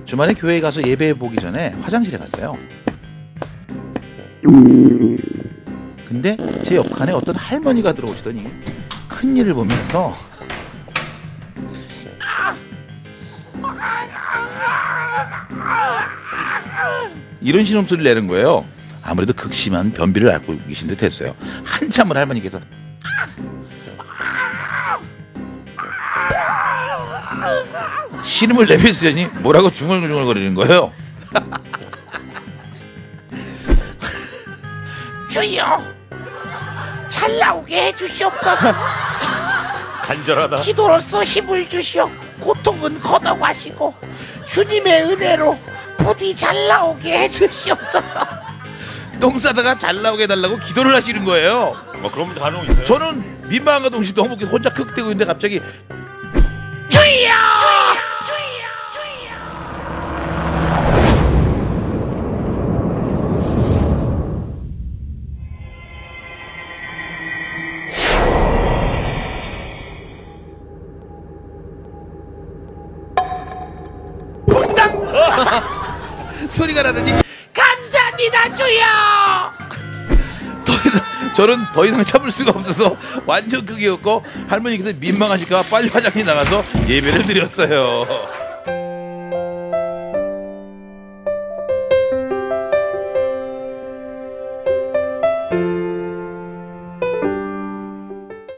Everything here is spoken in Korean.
주말에 교회에 가서 예배 보기 전에 화장실에 갔어요. 근데 제 옆칸에 어떤 할머니가 들어오시더니 큰일을 보면서 이런 신음소리를 내는 거예요. 아무래도 극심한 변비를 앓고 계신 듯 했어요. 한참을 할머니께서 신음을 내뱉으니 뭐라고 중얼중얼거리는 거예요. 주여, 잘 나오게 해주시옵소서. 간절하다. 기도로서 힘을 주시오. 고통은 걷어가시고 주님의 은혜로 부디 잘 나오게 해주시옵소서. 똥 싸다가 잘 나오게 해달라고 기도를 하시는 거예요. 그런 분도 간혹 있어요. 저는 민망한가 동시에 너무 혼자 คึ대고 있는데 갑자기 주여! 소리가 나더니 감사합니다 주여. 저는 더 이상 참을 수가 없어서 완전 크게였고 할머니께서 민망하실까 빨리 화장실 나가서 예배를 드렸어요.